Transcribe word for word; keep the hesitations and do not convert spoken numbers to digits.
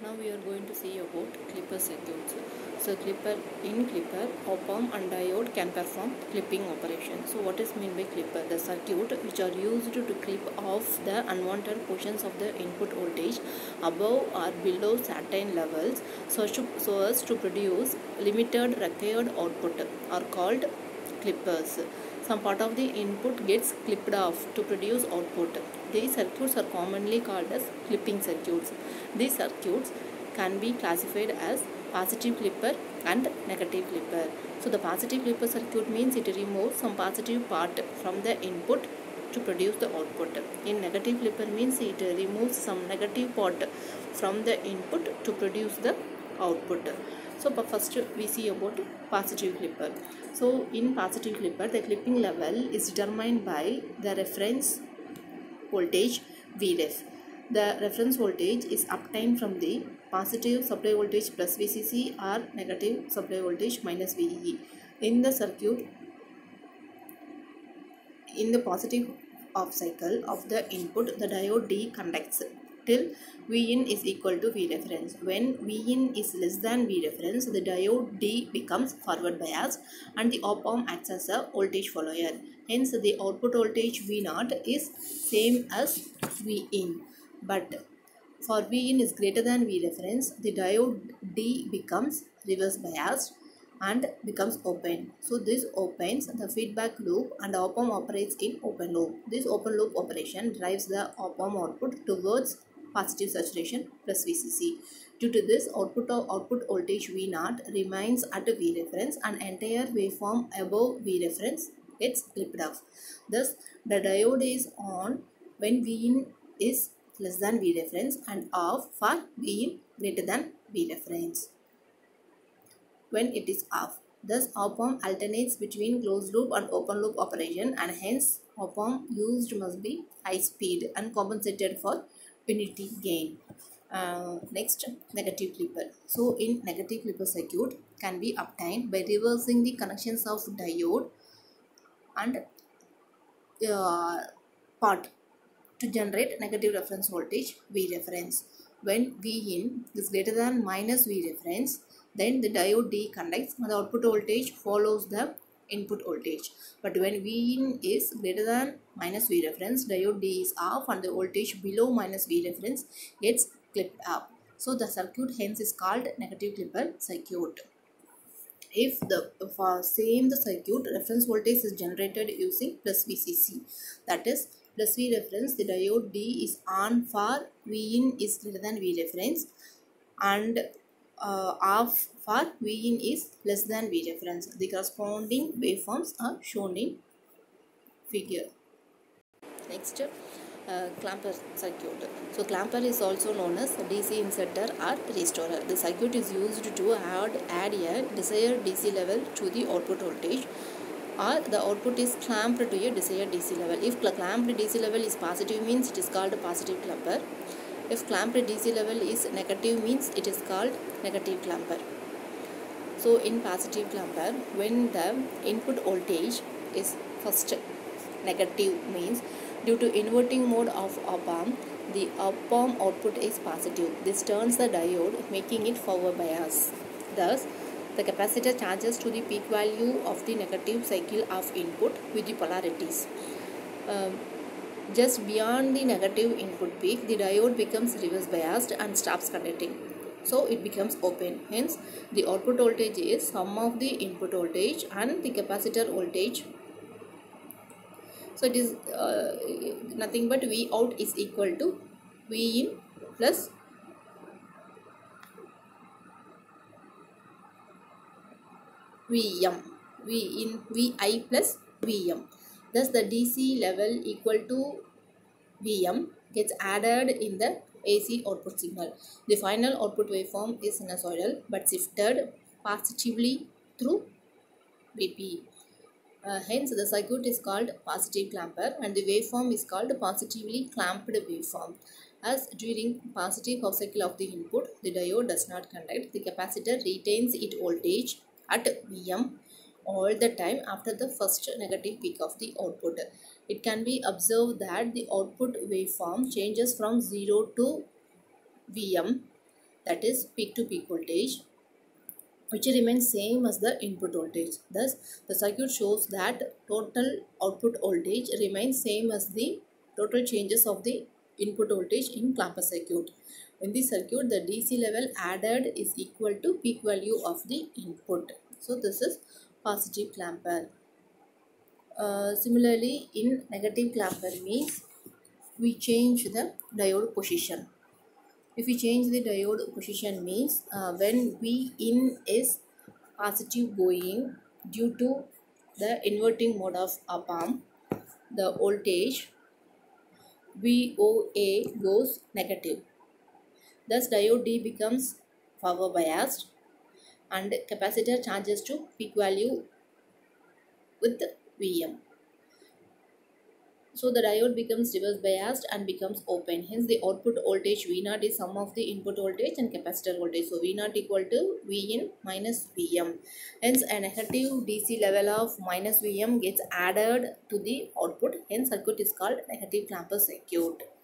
Now we are going to see about clipper circuits. So clipper in clipper, op-amp and diode can perform clipping operation. So what is meant by clipper? The circuit which are used to clip off the unwanted portions of the input voltage above or below certain levels so, to, so as to produce limited required output are called clippers. Some part of the input gets clipped off to produce output. These circuits are commonly called as clipping circuits. These circuits can be classified as positive clipper and negative clipper. So the positive clipper circuit means it removes some positive part from the input to produce the output. In negative clipper means it removes some negative part from the input to produce the output. So first we see about positive clipper. So in positive clipper, the clipping level is determined by the reference voltage Vref. The reference voltage is obtained from the positive supply voltage plus V C C or negative supply voltage minus V E E. In the circuit, in the positive off cycle of the input, the diode D conducts till Vin is equal to V reference. When Vin is less than V reference, the diode D becomes forward biased and the op-amp acts as a voltage follower. Hence, the output voltage V zero is same as Vin. But for Vin is greater than V reference, the diode D becomes reverse biased and becomes open. So this opens the feedback loop and the op-amp operates in open loop. This open loop operation drives the op-amp output towards positive saturation plus V C C. Due to this, output of output voltage V zero remains at V reference and entire waveform above V reference gets clipped off. Thus, the diode is on when Vin is less than V reference and off for Vin greater than V reference when it is off. Thus, op-amp alternates between closed loop and open loop operation and hence op-amp used must be high speed and compensated for unity gain. Uh, next, negative clipper. So, in negative clipper circuit can be obtained by reversing the connections of diode and uh, part to generate negative reference voltage V reference. When Vin is greater than minus V reference, then the diode D conducts and the output voltage follows the input voltage. But when Vin is greater than minus V reference, diode D is off and the voltage below minus V reference gets clipped up. So the circuit hence is called negative clipper circuit. If the for same the circuit reference voltage is generated using plus V C C, that is plus V reference, the diode D is on for Vin is greater than V reference and uh, off for Vin is less than V reference. The corresponding waveforms are shown in figure. Next, uh, clamper circuit. So clamper is also known as D C inserter or restorer. The circuit is used to add, add a desired D C level to the output voltage, or the output is clamped to a desired D C level. If clamped D C level is positive means it is called a positive clamper. If clamped D C level is negative means it is called negative clamper. So in positive clamper, when the input voltage is first negative means due to inverting mode of op-amp, the op-amp output is positive. This turns the diode making it forward bias. Thus, the capacitor charges to the peak value of the negative cycle of input with the polarities. Um, just beyond the negative input peak, the diode becomes reverse biased and stops conducting. So it becomes open. Hence, the output voltage is sum of the input voltage and the capacitor voltage. So it is uh, nothing but V out is equal to V in plus Vm. V in Vi plus Vm. Thus the D C level equal to Vm gets added in the A C output signal. The final output waveform is sinusoidal but shifted positively through V P. Uh, hence the circuit is called positive clamper and the waveform is called positively clamped waveform. As during positive half cycle of the input, the diode does not conduct, the capacitor retains its voltage at Vm all the time after the first negative peak of the output. It can be observed that the output waveform changes from zero to Vm that is peak to peak voltage, which remains same as the input voltage. Thus, the circuit shows that total output voltage remains same as the total changes of the input voltage in clamper circuit. In this circuit, the D C level added is equal to peak value of the input. So, this is positive clamper. Uh, similarly, in negative clamper means we change the diode position. If we change the diode position means uh, when V in is positive going due to the inverting mode of op amp, the voltage V O A goes negative. Thus diode D becomes forward biased and capacitor charges to peak value with V M. So the diode becomes reverse biased and becomes open. Hence the output voltage V zero is sum of the input voltage and capacitor voltage. So V zero equal to V in minus V M. Hence a negative D C level of minus V M gets added to the output. Hence circuit is called negative clamper circuit.